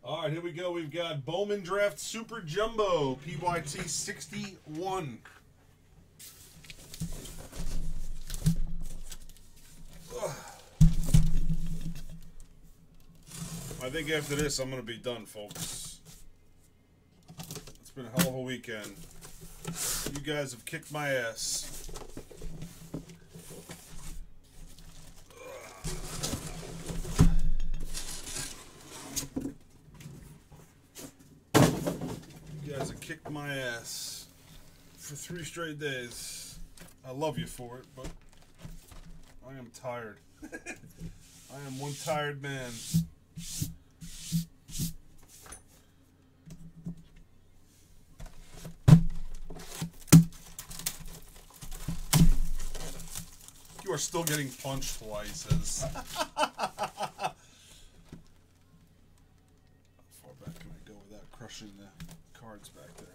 All right, here we go. We've got Bowman Draft Super Jumbo, PYT 61. I think after this, I'm going to be done, folks. It's been a hell of a weekend. You guys have kicked my ass. You guys have kicked my ass for 3 straight days. I love you for it, but I am tired. I am one tired man. You are still getting punched, Hawaii says. How far back can I go without crushing the cards back there?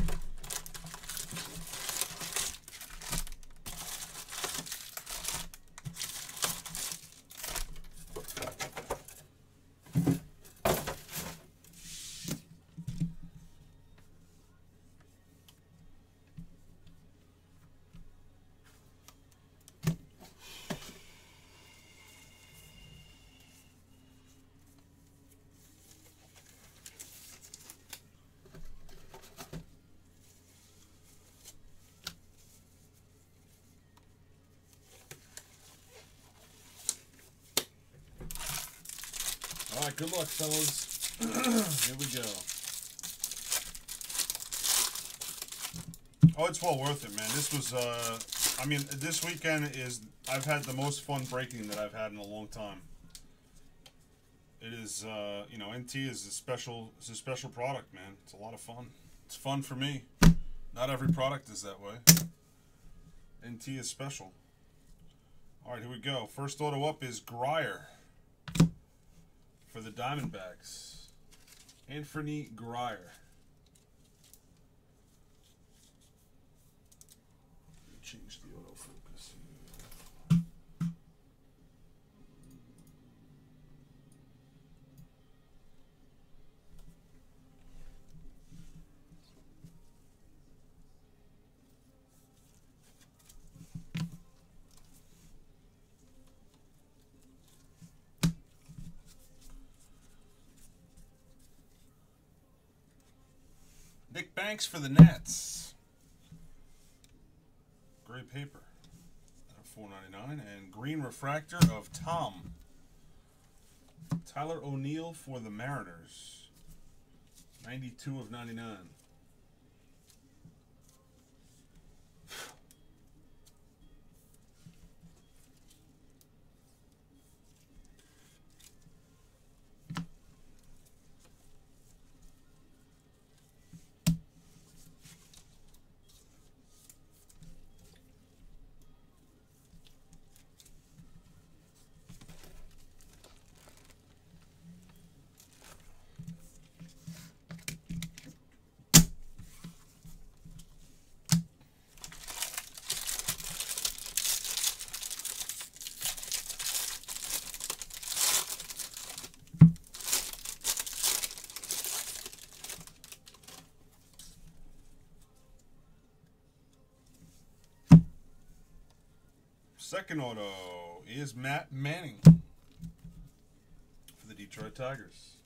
All right, good luck, fellas. Here we go. Oh, it's well worth it, man. This was, I mean, this weekend is, I've had the most fun breaking that I've had in a long time. It is, you know, NT is it's a special product, man. It's a lot of fun. It's fun for me. Not every product is that way. NT is special. All right, here we go. First auto up is Grier for the Diamondbacks. Anthony Grier. Change the autofocus here. Nick Banks for the Nats. Gray paper at $4.99 and green refractor of Tom. Tyler O'Neill for the Mariners. 92 of 99. Second auto is Matt Manning for the Detroit Tigers.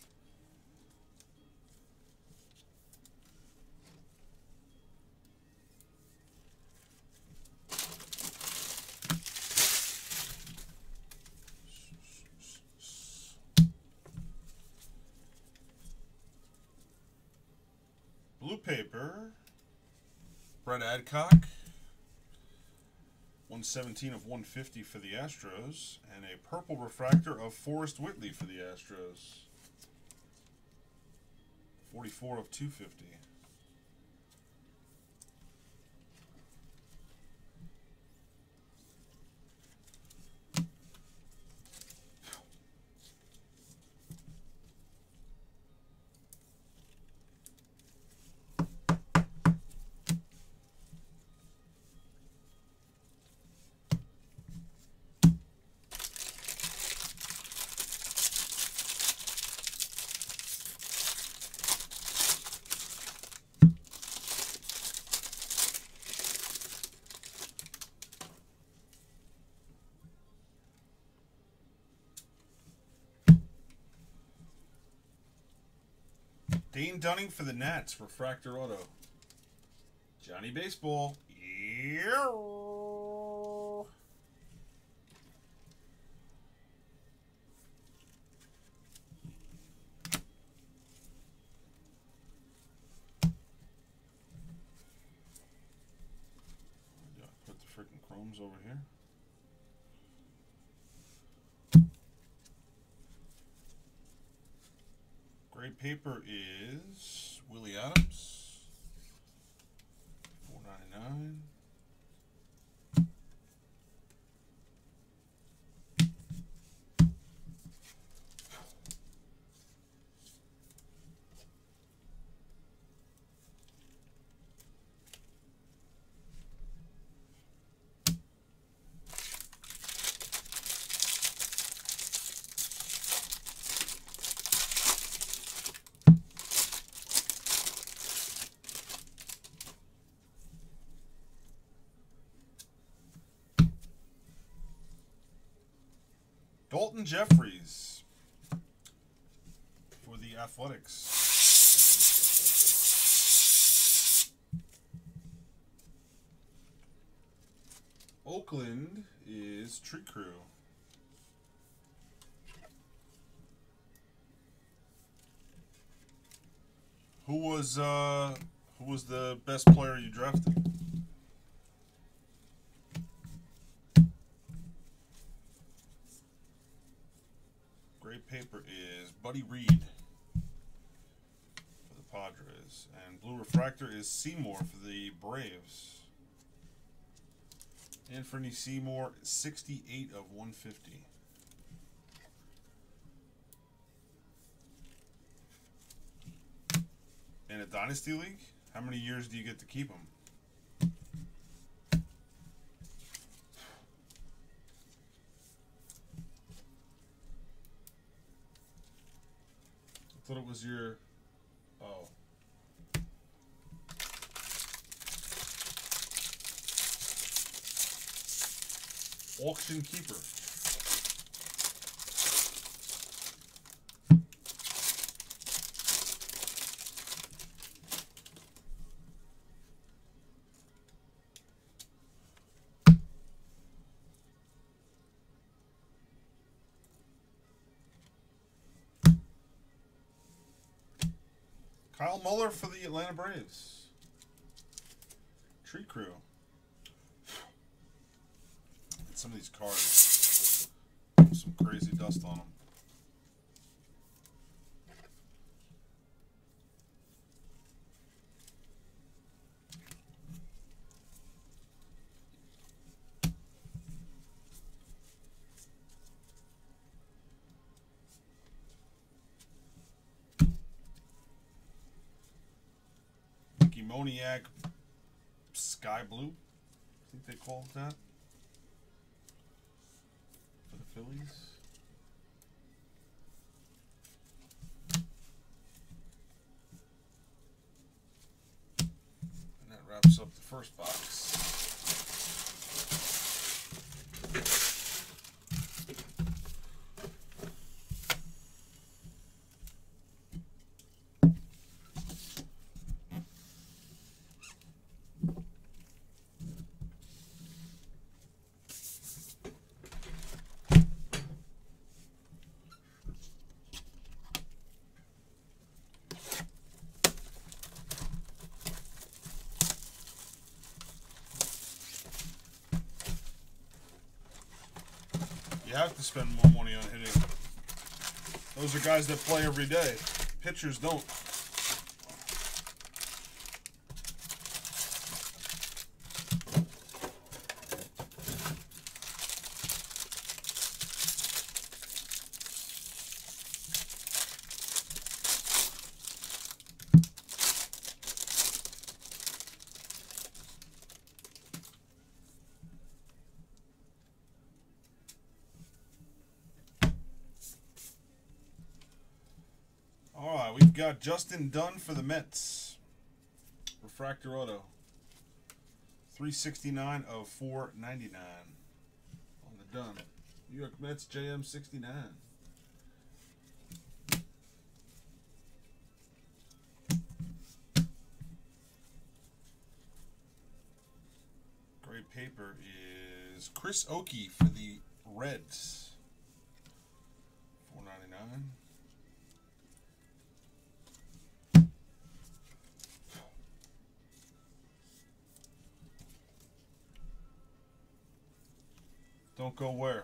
Blue paper, Brett Adcock. 117 of 150 for the Astros, and a purple refractor of Forrest Whitley for the Astros. 44 of 250. Dane Dunning for the Nats. Refractor auto. Johnny Baseball. Yeah. Put the freaking chromes over here. Gray paper is Willie Adams. $4.99. Dalton Jeffries for the Athletics. Oakland is Tree Crew. Who was the best player you drafted? Gray paper is Buddy Reed for the Padres. And blue refractor is Seymour for the Braves. Anthony Seymour, 68 of 150. In a Dynasty League, how many years do you get to keep him? I thought it was your... Oh. Auction keeper. Kyle Muller for the Atlanta Braves. Tree Crew. Some of these cards, some crazy dust on them. Moniac Sky Blue, I think they call it that, for the Phillies. And that wraps up the first box. You have to spend more money on hitting. Those are guys that play every day. Pitchers don't. We've got Justin Dunn for the Mets. Refractor auto. 369 of 499 on the Dunn. New York Mets JM 69. is Chris Oakey for the Reds. $4.99. Don't go where?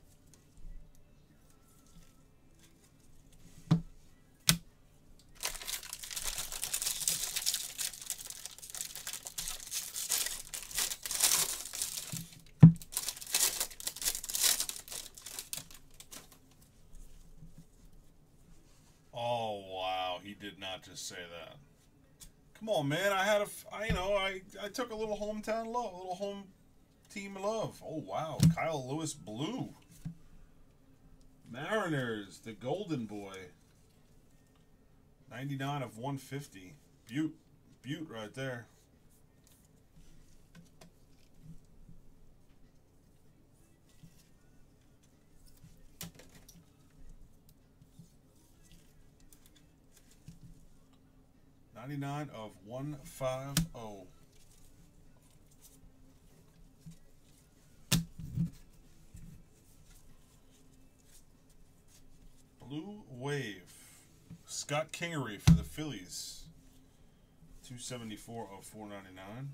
Oh wow, he did not just say that. Come on, man. I took a little hometown love, a little home team love. Oh wow, Kyle Lewis blue. Mariners, the Golden Boy. 99 of 150. Butte right there. $99 of 150. Blue Wave. Scott Kingery for the Phillies. 274 of 499.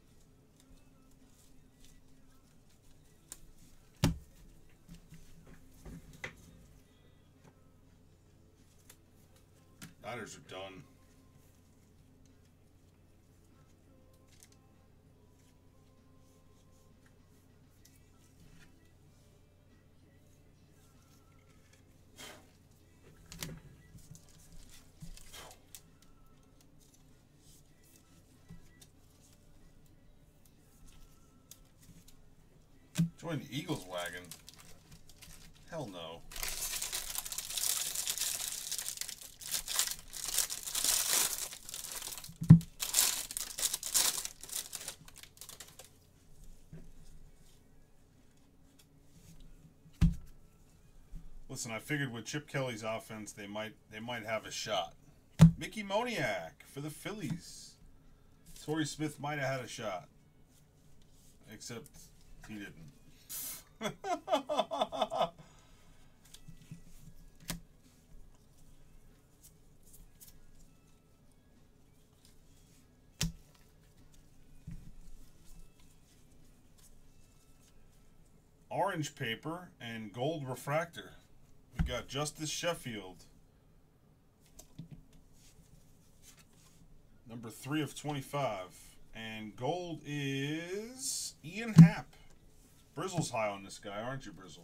Niners are done. Join the Eagles wagon? Hell no. Listen, I figured with Chip Kelly's offense, they might have a shot. Mickey Moniak for the Phillies. Torrey Smith might have had a shot, except he didn't. Orange paper and gold refractor. We got Justice Sheffield. Number 3 of 25. And gold is Ian Happ. Brizzle's high on this guy, aren't you, Brizzle?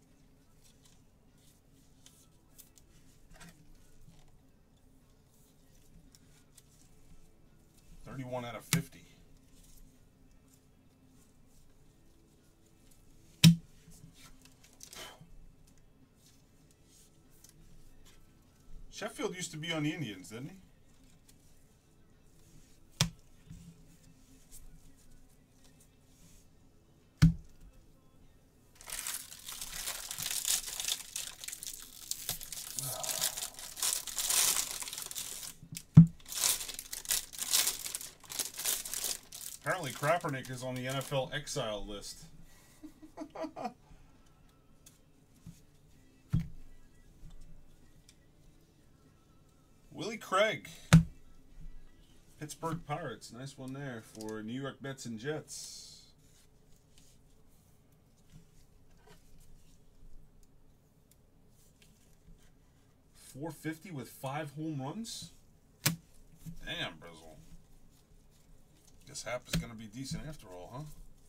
$31 out of 50. Sheffield used to be on the Indians, didn't he? Apparently Kaepernick is on the NFL exile list. Willie Craig. Pittsburgh Pirates. Nice one there for New York Mets and Jets. .450 with 5 home runs? Damn, Brizzle. Guess Happ is going to be decent after all, huh?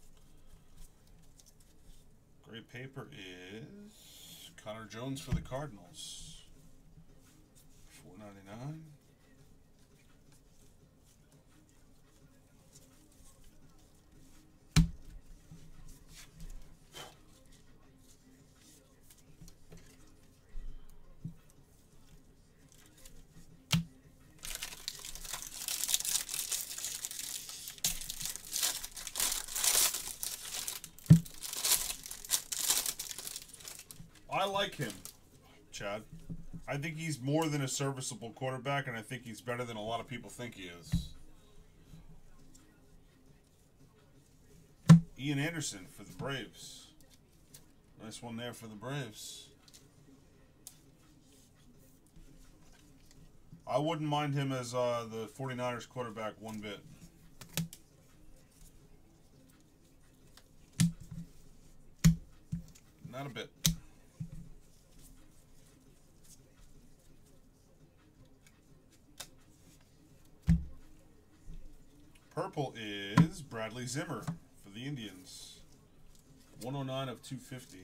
Great paper is Connor Jones for the Cardinals. $4.99. I like him, Chad. I think he's more than a serviceable quarterback, and I think he's better than a lot of people think he is. Ian Anderson for the Braves. Nice one there for the Braves. I wouldn't mind him as the 49ers quarterback one bit. Not a bit. Purple is Bradley Zimmer for the Indians. 109 of 250.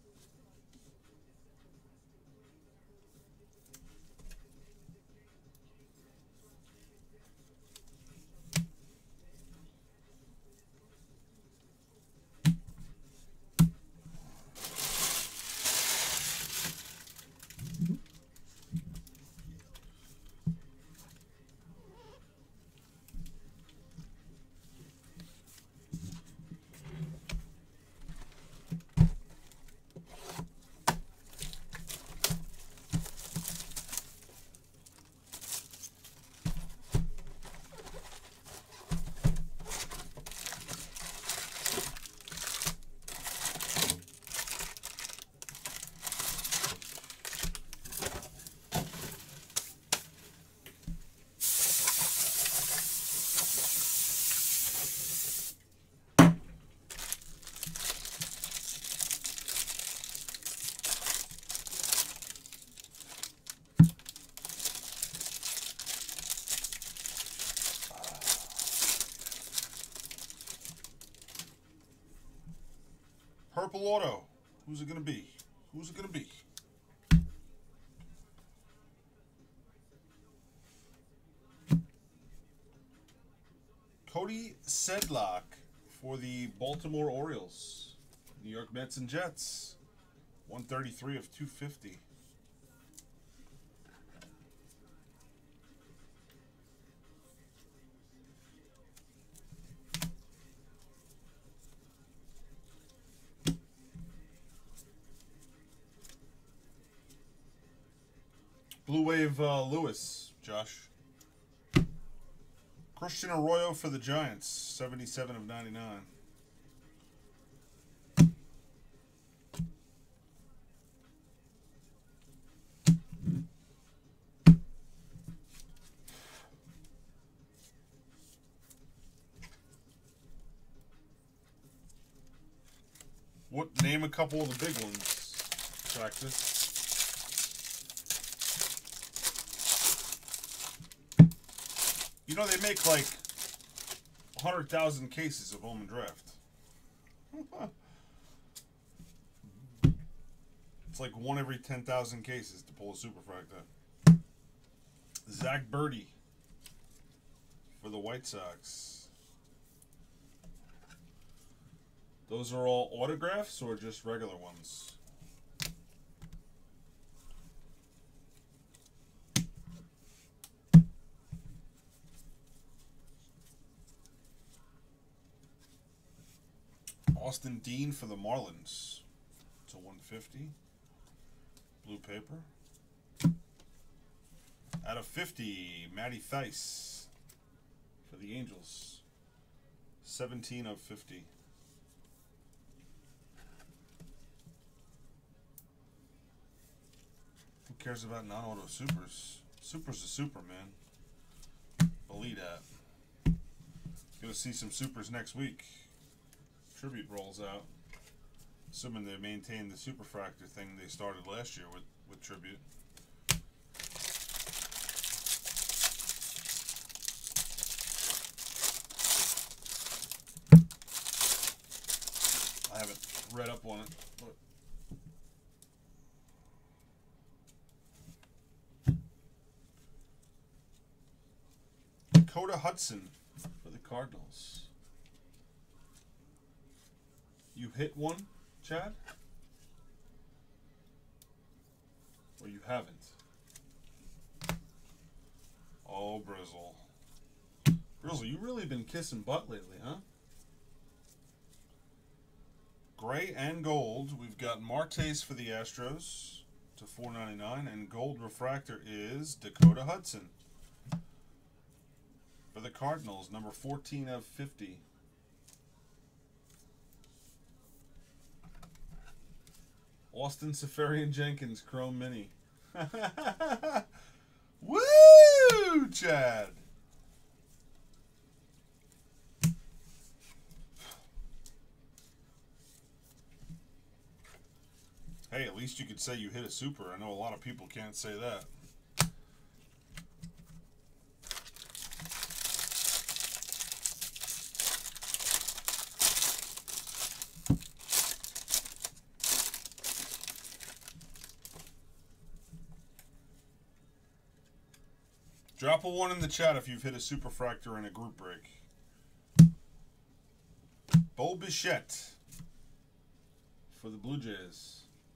Purple auto. Who's it going to be? Who's it going to be? Cody Sedlock for the Baltimore Orioles. New York Mets and Jets. 133 of 250. Blue Wave Lewis, Josh. Christian Arroyo for the Giants, 77 of 99. Name a couple of the big ones, Practice. You know, they make like 100,000 cases of Bowman Draft. It's like one every 10,000 cases to pull a superfractor. Zach Birdie for the White Sox. Those are all autographs or just regular ones? Austin Dean for the Marlins. It's a 150. Blue paper. Out of 50, Matty Theis for the Angels. 17 of 50. Who cares about non-auto supers? Super's a super, man. Believe that. Gonna see some supers next week. Tribute rolls out. Assuming they maintain the superfractor thing they started last year with Tribute. I haven't read up on it, but Dakota Hudson for the Cardinals. You hit one, Chad? Or you haven't? Oh, Brizzle. Brizzle, you really been kissing butt lately, huh? Gray and gold. We've got Martes for the Astros to $4.99, and gold refractor is Dakota Hudson for the Cardinals, number 14 of 50. Austin Safarian Jenkins, Chrome Mini. Woo, Chad. Hey, at least you could say you hit a super. I know a lot of people can't say that. Drop a 1 in the chat if you've hit a superfractor in a group break. Bo Bichette for the Blue Jays.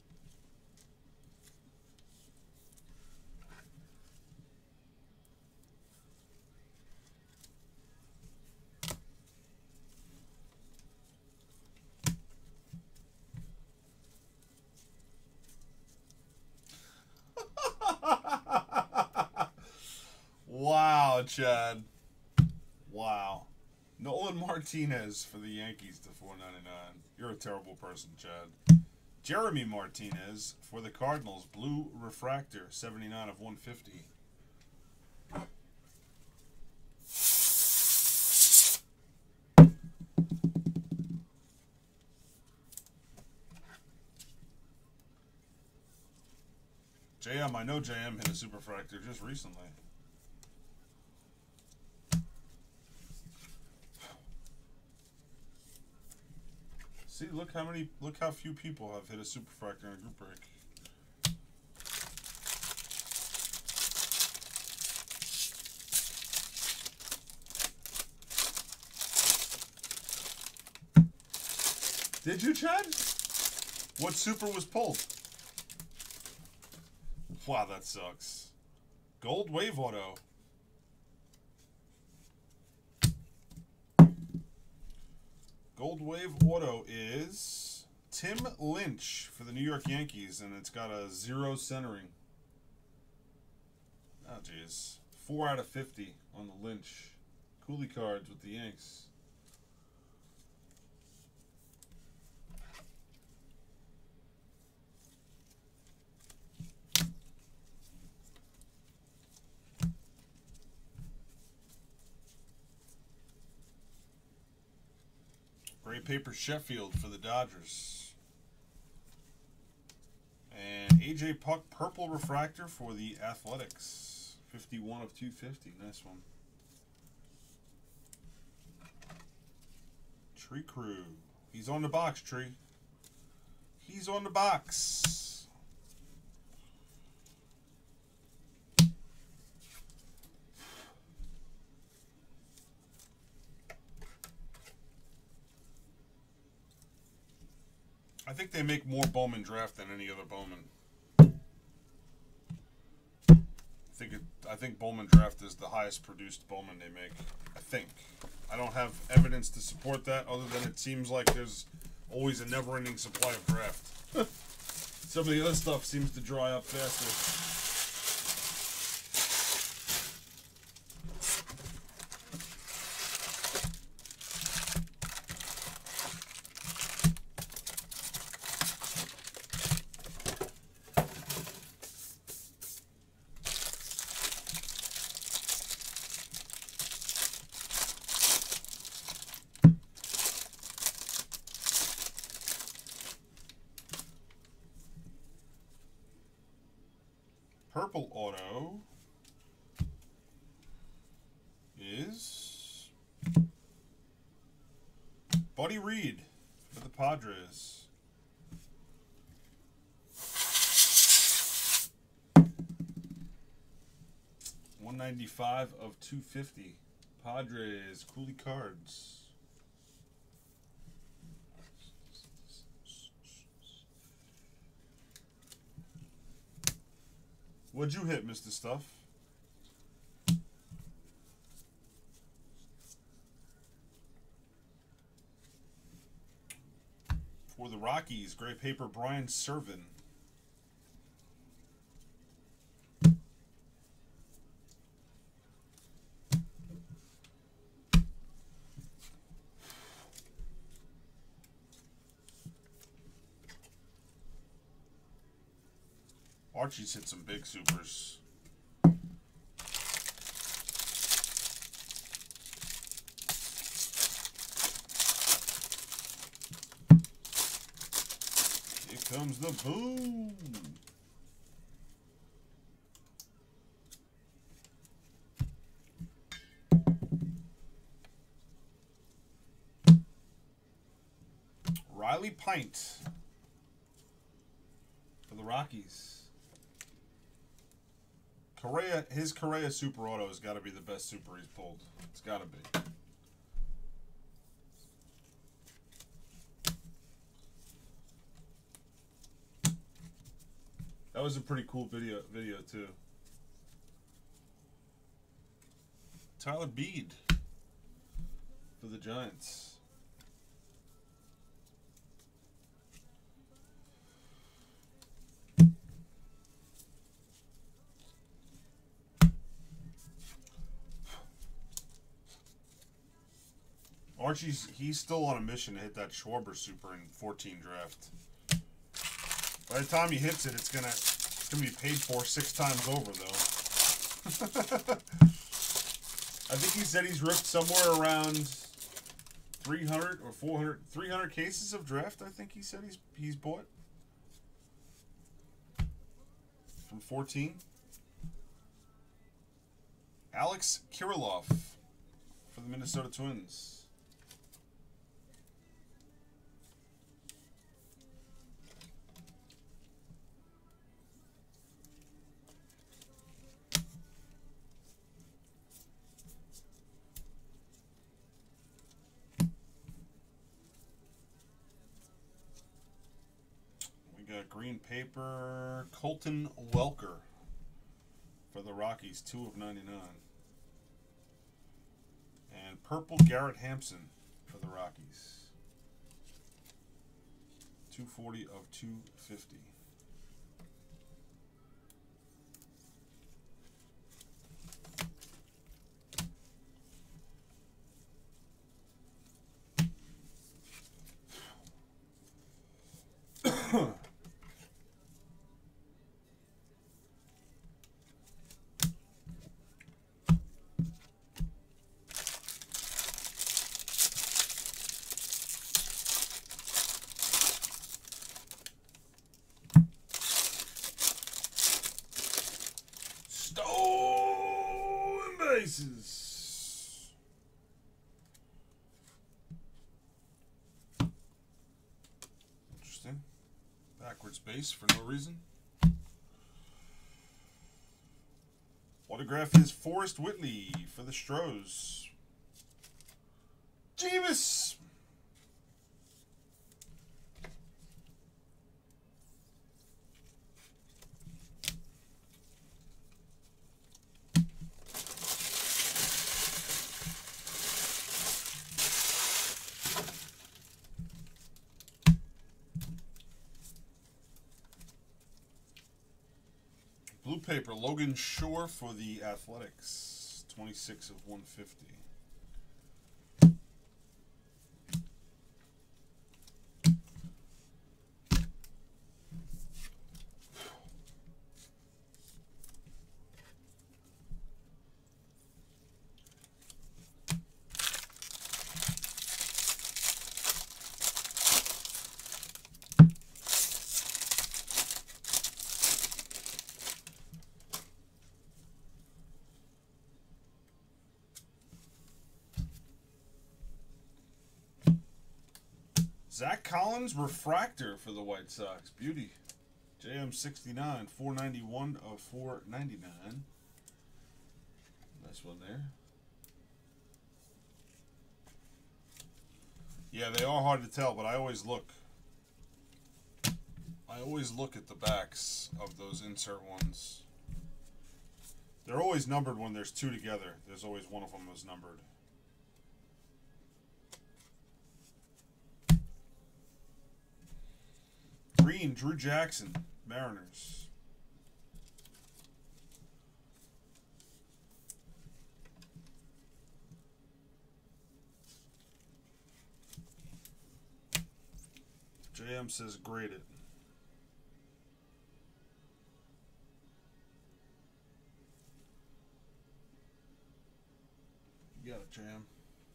Wow, Chad. Wow. Nolan Martinez for the Yankees to $4.99. You're a terrible person, Chad. Jeremy Martinez for the Cardinals. Blue refractor, 79 of 150. JM, I know JM hit a superfractor just recently. See, look how few people have hit a superfractor in a group break. Did you, Chad? What super was pulled? Wow, that sucks. Gold Wave Auto. Gold Wave Auto is Tim Lynch for the New York Yankees, and it's got a 0 centering. Oh, jeez. 4 out of 50 on the Lynch. Coolie cards with the Yanks. Gray Paper Sheffield for the Dodgers. And AJ Puck Purple Refractor for the Athletics. 51 of 250. Nice one. Tree Crew. He's on the box, Tree. He's on the box. I think they make more Bowman draft than any other Bowman. I think Bowman draft is the highest produced Bowman they make. I think. I don't have evidence to support that other than it seems like there's always a never-ending supply of draft. Some of the other stuff seems to dry up faster. Purple auto is Buddy Reed for the Padres. $195 of 250. Padres Coolie cards. What'd you hit, Mr. Stuff? For the Rockies, Gray Paper Brian Serven. Archie's hit some big supers. Here comes the boom. Riley Pint for the Rockies. Correa, his Correa Super Auto has got to be the best super he's pulled. It's got to be. That was a pretty cool video too. Tyler Beede for the Giants. He's still on a mission to hit that Schwarber Super in 14 draft. By the time he hits it, it's gonna be paid for 6 times over, though. I think he said he's ripped somewhere around 300 or 400, 300 cases of draft. I think he said he's bought from 14. Alex Kirilloff for the Minnesota Twins. Green paper, Colton Welker for the Rockies, 2/99. And purple, Garrett Hampson for the Rockies, 240/250. Bases. Interesting. Backwards base for no reason. Autograph is Forrest Whitley for the Stros. Jeebus! Blue paper, Logan Shore for the Athletics, 26/150. Zach Collins refractor for the White Sox. Beauty. JM69, 491/499. Nice one there. Yeah, they are hard to tell, but I always look. I always look at the backs of those insert ones. They're always numbered when there's 2 together. There's always one of them that's numbered. Green, Drew Jackson, Mariners. JM says grade it. You got it, Jam.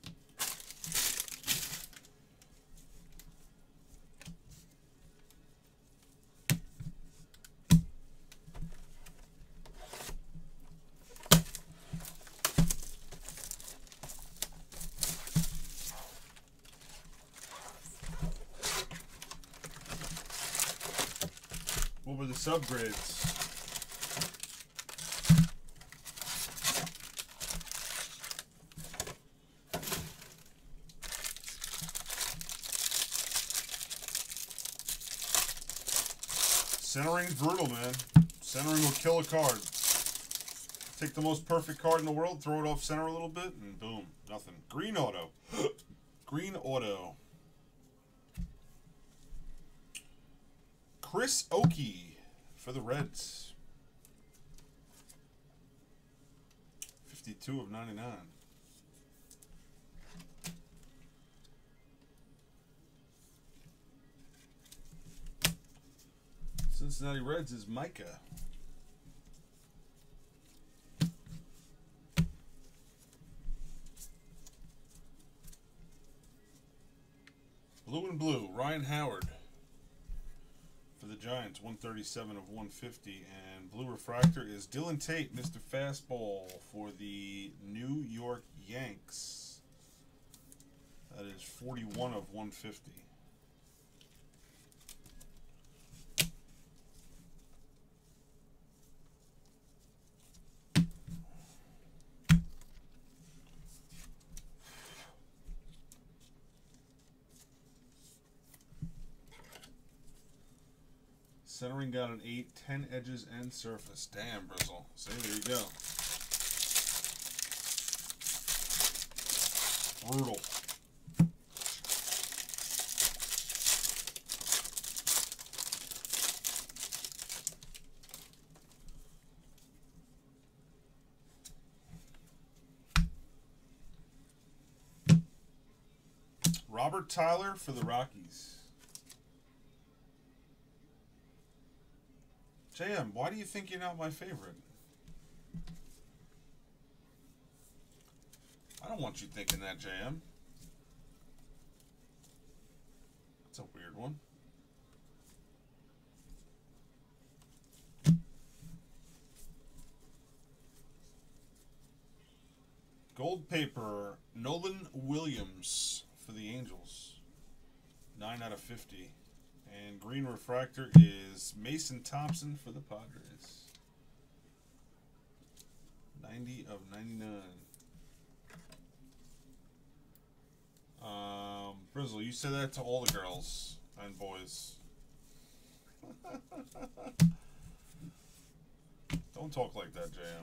What were the subgrades? Centering brutal, man. Centering will kill a card. Take the most perfect card in the world, throw it off center a little bit, and boom, nothing. Green auto. Green auto. Chris Oakey for the Reds. 52 of 99. Cincinnati Reds is Micah. Blue and blue, Ryan Howard for the Giants, 137 of 150. And blue refractor is Dylan Tate, Mr. Fastball for the New York Yanks. That is 41 of 150. Centering got an 8, 10 edges and surface. Damn, Brizzle. See, there you go. Brutal. Robert Tyler for the Rockies. JM, why do you think you're not my favorite? I don't want you thinking that, JM. That's a weird one. Gold paper, Nolan Williams for the Angels. 9 out of 50. And green refractor is Mason Thompson for the Padres. 90 of 99. Brizzle, you say that to all the girls and boys. Don't talk like that, JM.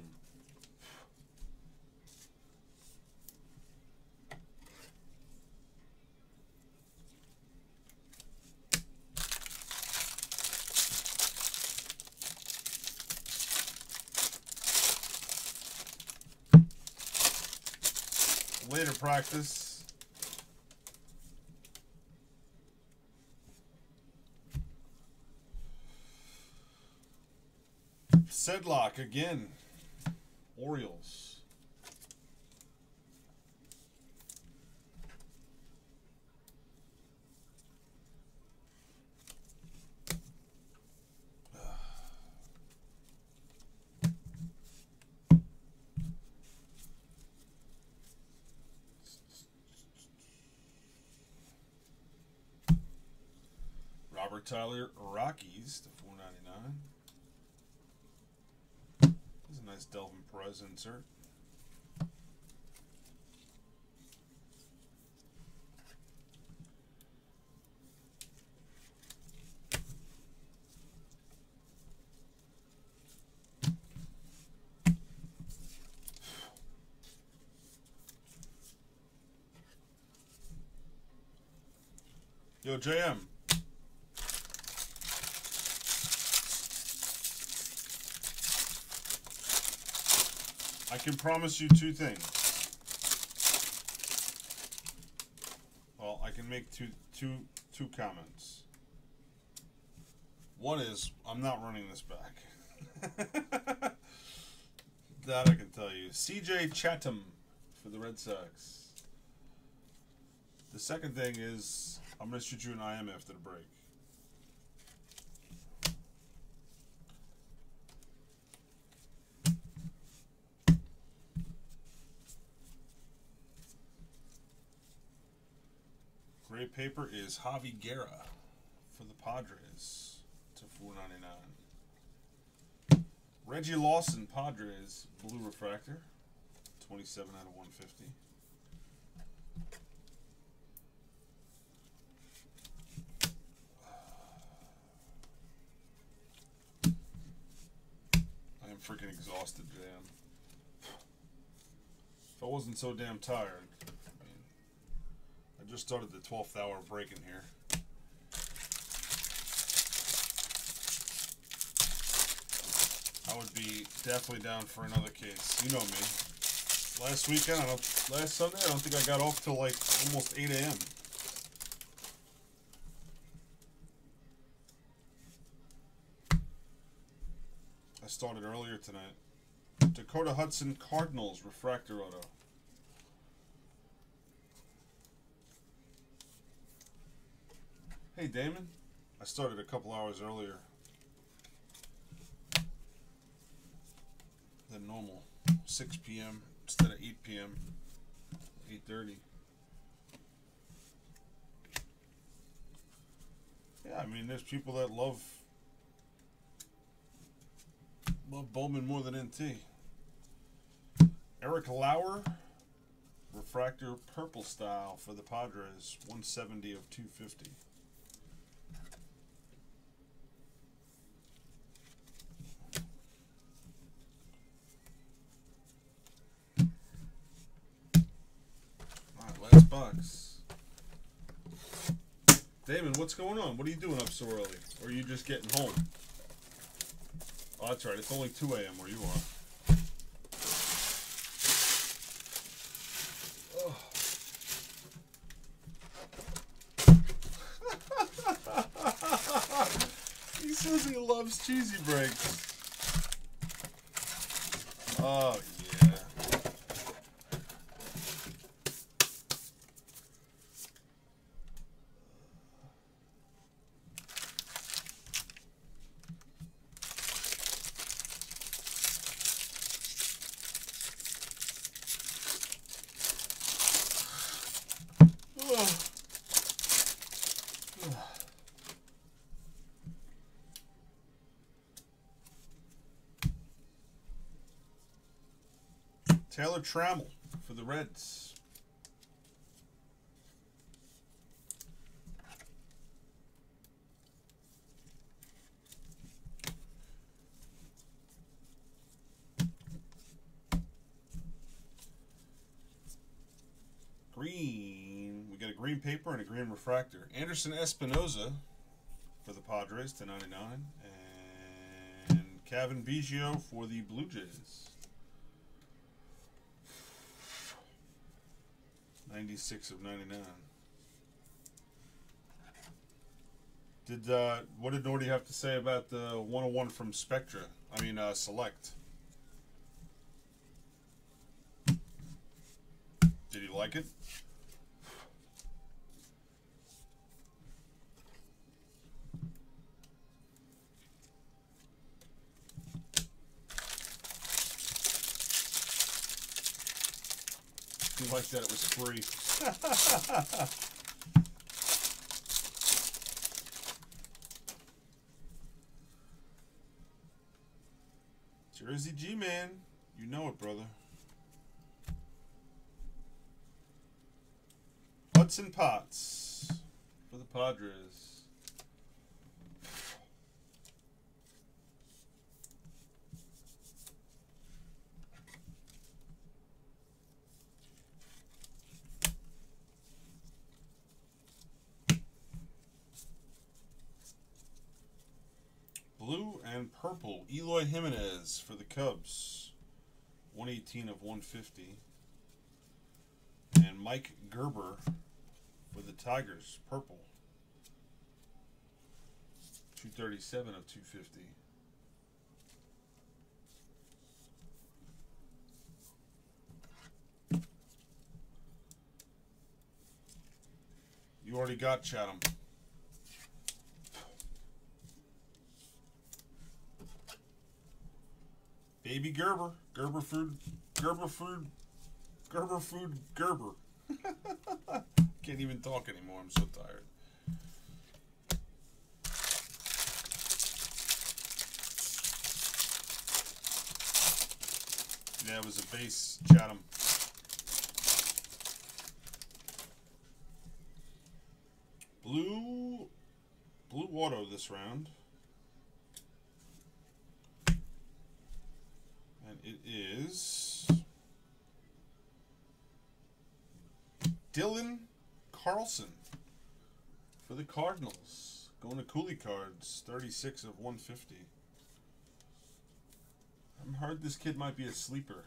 Later practice. Sedlock again. Orioles. Robert Tyler, Rockies to 499. This is a nice Delvin Perez insert. Yo, JM. I can promise you two things. Well, I can make two comments. One is, I'm not running this back. That I can tell you. CJ Chatham for the Red Sox. The second thing is I'm going to shoot you an IM after the break. Gray paper is Javi Guerra for the Padres to $4.99. Reggie Lawson, Padres, blue refractor, 27 out of 150. I am freaking exhausted, damn. If I wasn't so damn tired. I just started the 12th hour break in here. I would be definitely down for another case. You know me. Last weekend, last Sunday, I don't think I got off till like almost 8 a.m. I started earlier tonight. Dakota Hudson Cardinals refractor auto. Hey Damon, I started a couple hours earlier than normal, 6 p.m. instead of 8 p.m., 8:30. Yeah, I mean, there's people that love Bowman more than NT. Eric Lauer, refractor purple style for the Padres, 170 of 250. Last box. Damon, what's going on? What are you doing up so early? Or are you just getting home? Oh, that's right. It's only 2 a.m. where you are. Oh. He says he loves cheesy breaks. Oh, yeah. Taylor Trammell for the Reds. Green. We got a green paper and a green refractor. Anderson Espinoza for the Padres to 99. And Kevin Biggio for the Blue Jays. 96 of 99. What did Nordy have to say about the 101 from Spectra? I mean, Select. Did he like it? He liked that it was free. Jersey G-Man. You know it, brother. Hudson Potts for the Padres. Blue and purple, Eloy Jimenez for the Cubs, 118 of 150. And Mike Gerber for the Tigers, purple, 237 of 250. we got, Chatham? Baby Gerber. Gerber food. Gerber food. Gerber food. Gerber. Can't even talk anymore. I'm so tired. Yeah, it was a base, Chatham. Blue auto this round. And it is Dylan Carlson for the Cardinals. Going to Cooley cards, 36 of 150. I've heard this kid might be a sleeper.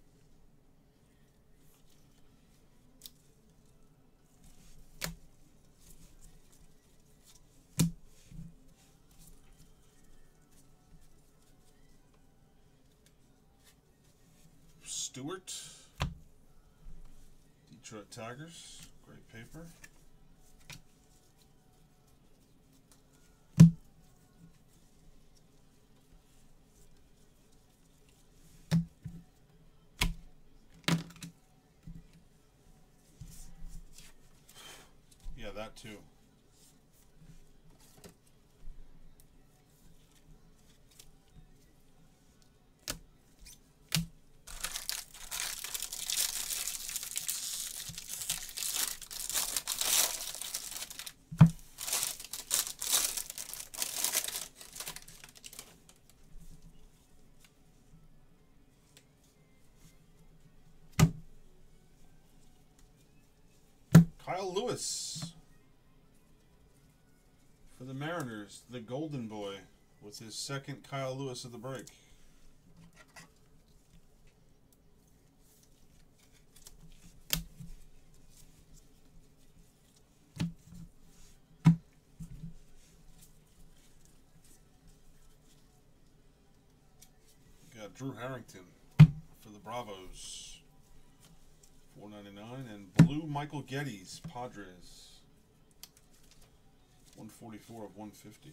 Stewart, Detroit Tigers, great paper. Yeah, that too. Kyle Lewis for the Mariners, the Golden Boy, with his second Kyle Lewis of the break. Got Drew Harrington for the Bravos. $4.99, and blue Michael Geddes, Padres, 144 of 150.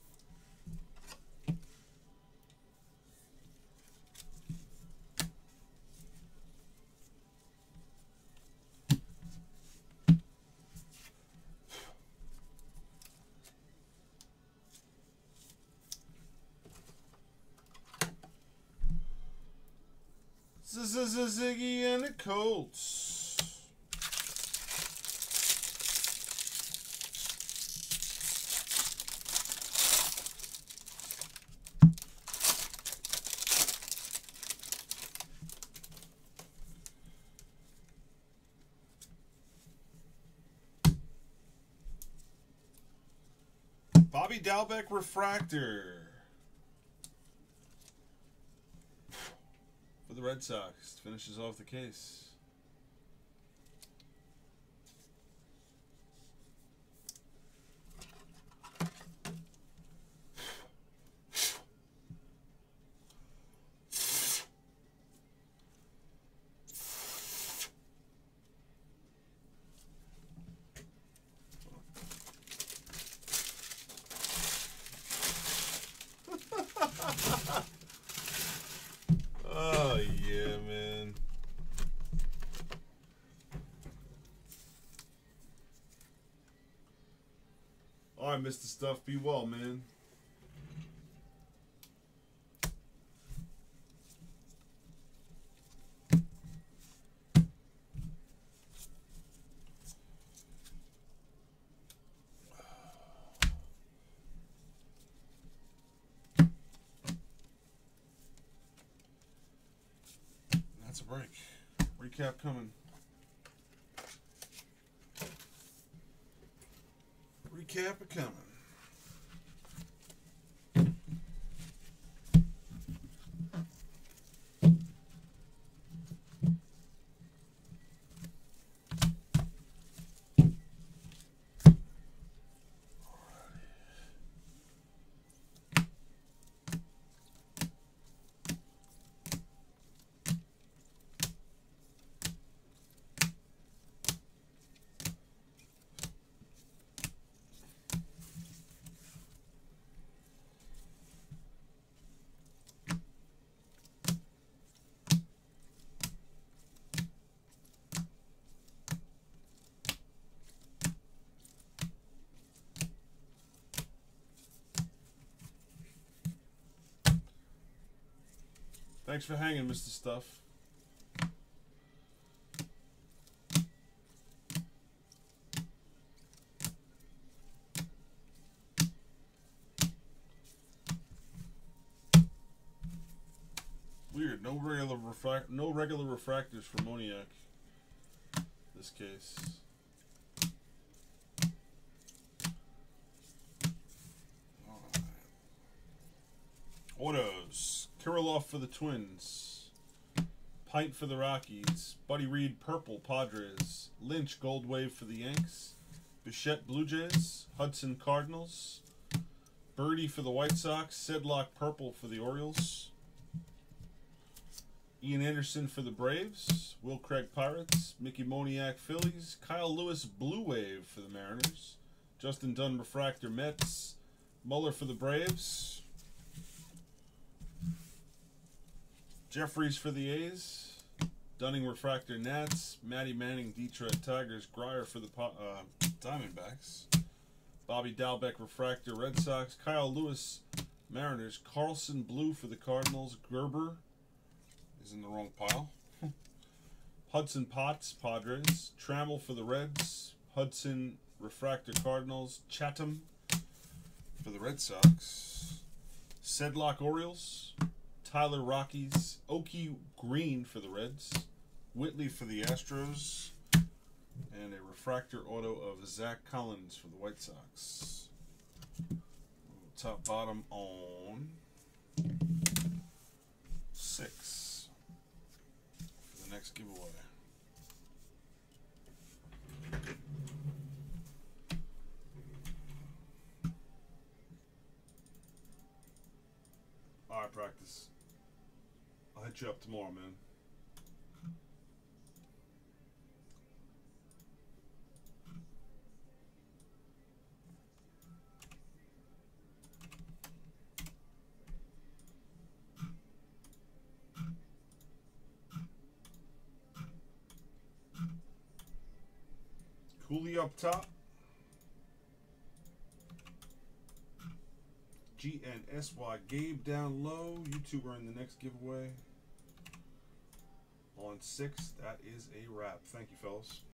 Ziggy and the Colts. Bobby Dalbec refractor for the Red Sox. Finishes off the case. Oh, yeah, man. All right, Mr. Stuff, be well, man. That's a break. Recap coming. Recap coming. Thanks for hanging, Mr. Stuff. Weird. No regular refractors for Moniak. This case. Alright. Autos. Kirilloff for the Twins. Pint for the Rockies. Buddy Reed purple Padres. Lynch Gold Wave for the Yanks. Bichette Blue Jays. Hudson Cardinals. Birdie for the White Sox. Sedlock purple for the Orioles. Ian Anderson for the Braves. Will Craig Pirates. Mickey Moniak Phillies. Kyle Lewis Blue Wave for the Mariners. Justin Dunn Refractor Mets. Muller for the Braves. Jeffries for the A's. Dunning Refractor Nats. Matty Manning Detroit Tigers. Grier for the Diamondbacks. Bobby Dalbeck Refractor Red Sox. Kyle Lewis Mariners. Carlson Blue for the Cardinals. Gerber is in the wrong pile. Hudson Potts Padres. Trammell for the Reds. Hudson Refractor Cardinals. Chatham for the Red Sox. Sedlock Orioles. Tyler Rockies. Okie Green for the Reds. Whitley for the Astros. And a refractor auto of Zach Collins for the White Sox. Top bottom on 6 for the next giveaway. All right, practice. I'll hit you up tomorrow, man. Cooley up top. GNSY Gabe down low. You two are in the next giveaway. On 6, that is a wrap. Thank you, fellas.